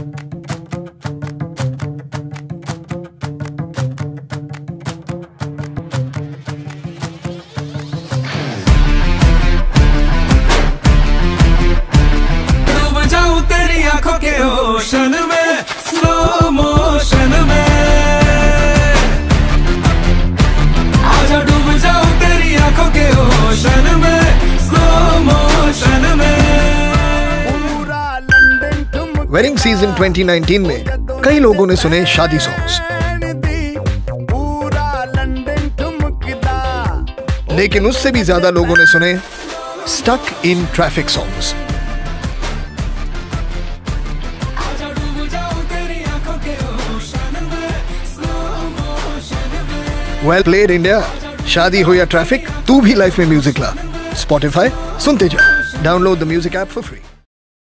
के ओशन में, slow motion में, आजा डूब जाऊं तेरी आंखों के ओशन में, स्लो मोशन में। वेडिंग सीजन 2019 में कई लोगों ने सुने शादी सॉन्ग्स, लेकिन उससे भी ज्यादा लोगों ने सुने stuck in traffic songs. Well played India. शादी हो या ट्रैफिक, तू भी लाइफ में म्यूजिक ला। स्पॉटिफाई सुनते जाओ। Download the music app for free.